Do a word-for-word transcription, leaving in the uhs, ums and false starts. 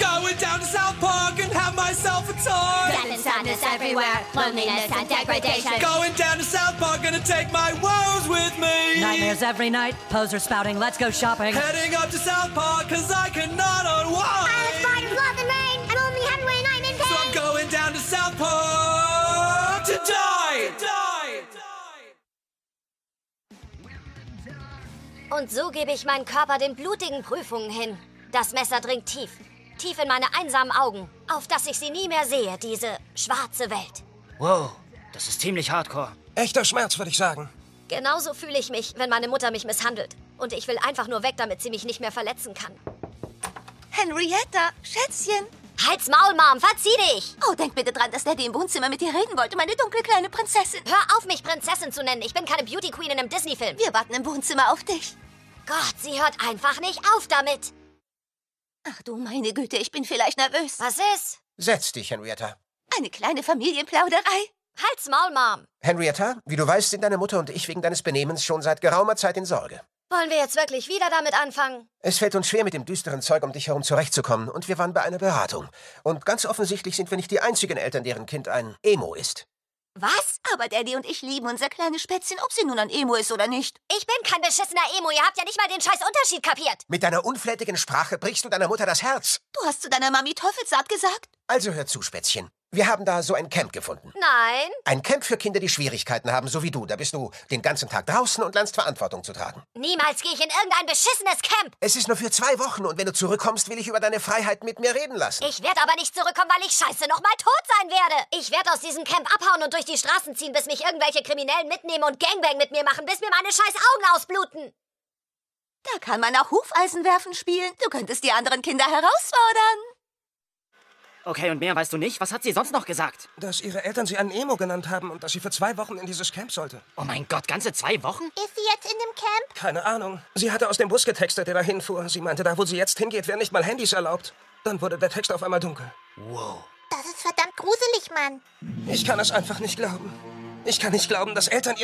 Going down to South Park and have myself a toy. Death and sadness everywhere, loneliness and degradation. Going down to South Park, gonna take my woes with me. Nightmares every night, poser spouting, let's go shopping. Heading up to South Park, cause I cannot unwind. I was born in love and rain, I'm only happy when I'm in pain. So I'm going down to South Park to die. To die. Und so gebe ich meinen Körper den blutigen Prüfungen hin. Das Messer dringt tief, tief in meine einsamen Augen, auf dass ich sie nie mehr sehe, diese schwarze Welt. Wow, das ist ziemlich hardcore. Echter Schmerz, würde ich sagen. Genauso fühle ich mich, wenn meine Mutter mich misshandelt. Und ich will einfach nur weg, damit sie mich nicht mehr verletzen kann. Henrietta, Schätzchen. Halt's Maul, Mom, verzieh dich! Oh, denk bitte dran, dass Daddy im Wohnzimmer mit dir reden wollte, meine dunkle kleine Prinzessin. Hör auf, mich Prinzessin zu nennen. Ich bin keine Beauty Queen in einem Disney-Film. Wir warten im Wohnzimmer auf dich. Gott, sie hört einfach nicht auf damit. Ach du meine Güte, ich bin vielleicht nervös. Was ist? Setz dich, Henrietta. Eine kleine Familienplauderei. Halt's Maul, Mom. Henrietta, wie du weißt, sind deine Mutter und ich wegen deines Benehmens schon seit geraumer Zeit in Sorge. Wollen wir jetzt wirklich wieder damit anfangen? Es fällt uns schwer, mit dem düsteren Zeug um dich herum zurechtzukommen, und wir waren bei einer Beratung. Und ganz offensichtlich sind wir nicht die einzigen Eltern, deren Kind ein Emo ist. Was? Aber Daddy und ich lieben unser kleines Spätzchen, ob sie nun ein Emo ist oder nicht. Ich bin kein beschissener Emo. Ihr habt ja nicht mal den scheiß Unterschied kapiert. Mit deiner unflätigen Sprache brichst du deiner Mutter das Herz. Du hast zu deiner Mami Teufelssaat gesagt? Also hör zu, Spätzchen. Wir haben da so ein Camp gefunden. Nein. Ein Camp für Kinder, die Schwierigkeiten haben, so wie du. Da bist du den ganzen Tag draußen und lernst Verantwortung zu tragen. Niemals gehe ich in irgendein beschissenes Camp. Es ist nur für zwei Wochen, und wenn du zurückkommst, will ich über deine Freiheit mit mir reden lassen. Ich werde aber nicht zurückkommen, weil ich scheiße noch mal tot sein werde. Ich werde aus diesem Camp abhauen und durch die Straßen ziehen, bis mich irgendwelche Kriminellen mitnehmen und Gangbang mit mir machen, bis mir meine scheiß Augen ausbluten. Da kann man auch Hufeisenwerfen spielen. Du könntest die anderen Kinder herausfordern. Okay, und mehr weißt du nicht? Was hat sie sonst noch gesagt? Dass ihre Eltern sie einen Emo genannt haben und dass sie für zwei Wochen in dieses Camp sollte. Oh mein Gott, ganze zwei Wochen? Ist sie jetzt in dem Camp? Keine Ahnung. Sie hatte aus dem Bus getextet, der dahin fuhr. Sie meinte, da wo sie jetzt hingeht, wären nicht mal Handys erlaubt. Dann wurde der Text auf einmal dunkel. Wow. Das ist verdammt gruselig, Mann. Ich kann es einfach nicht glauben. Ich kann nicht glauben, dass Eltern